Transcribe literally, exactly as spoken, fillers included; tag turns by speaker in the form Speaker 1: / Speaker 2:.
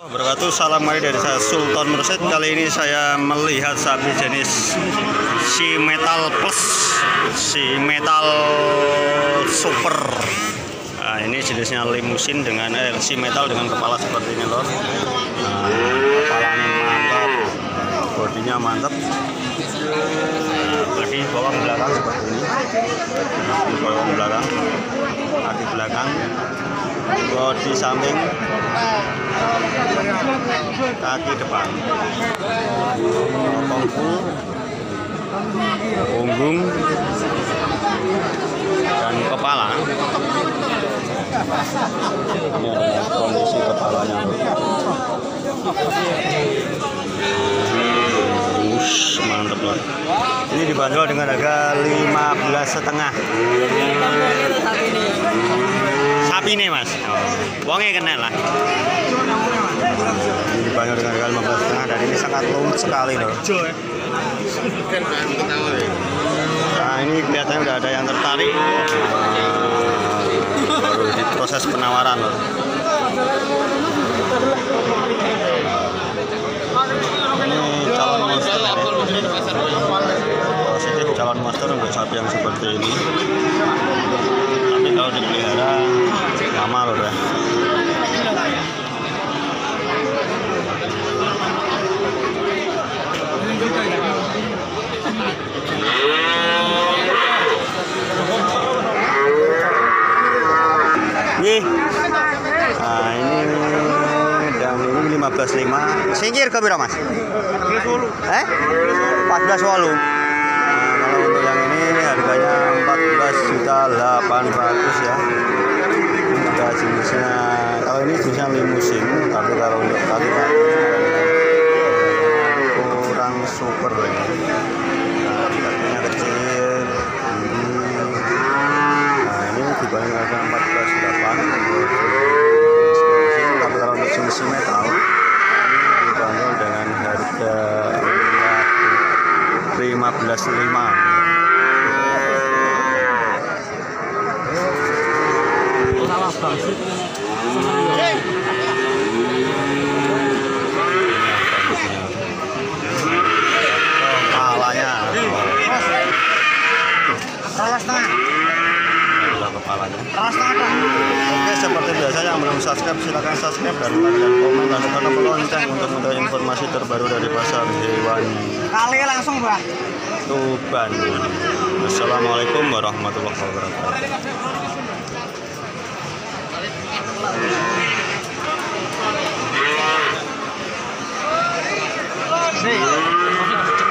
Speaker 1: Wabarakatuh. Salam mari dari saya Sultan Mursyid. Kali ini saya melihat sapi jenis si metal plus, si metal super. Nah, ini jenisnya limusin dengan eh, si metal dengan kepala seperti ini loh. Nah, kepalanya mantap, bodinya mantap. Kaki bawang belakang seperti ini, kaki bawang belakang, kaki belakang, bodi samping, kaki depan, tongkul, punggung, dan kepala. Ini adalah kondisi kepalanya. Ush, mantap lah. Ini dibanderol dengan harga lima belas setengah. Sapi ini mas, uangnya kena lah. Ini dibanderol dengan harga lima belas setengah dan ini sangat lembut sekali loh. Nah ini kelihatannya udah ada yang tertarik. Baru di proses penawaran loh. Ini calon monster. Positif calon monster untuk sapi yang seperti ini. Tapi kalau dipelihara lama loh ya. Nah ini dan ini lima belas lima. Singkir ke berapa mas? Eh? empat belas walu. Nah, kalau untuk yang ini harganya empat belas juta delapan ratus ya. Ada jenisnya. Kalau ini jenisnya limusin, tapi kalau untuk kaki kurang super ya. Nah, kakinya kecil. Nah ini dibanding harga empat belas delapan. Tapi kalau untuk jenis metal dibanderol dengan harga lima belas lima. Kepalanya kepalanya. Oke, seperti biasa yang belum subscribe silahkan subscribe dan like dan komen dan tekan tombol lonceng untuk mengetahui informasi terbaru dari pasar hewan.
Speaker 2: Kali langsung bang.
Speaker 1: Tuban. Assalamualaikum warahmatullahi wabarakatuh.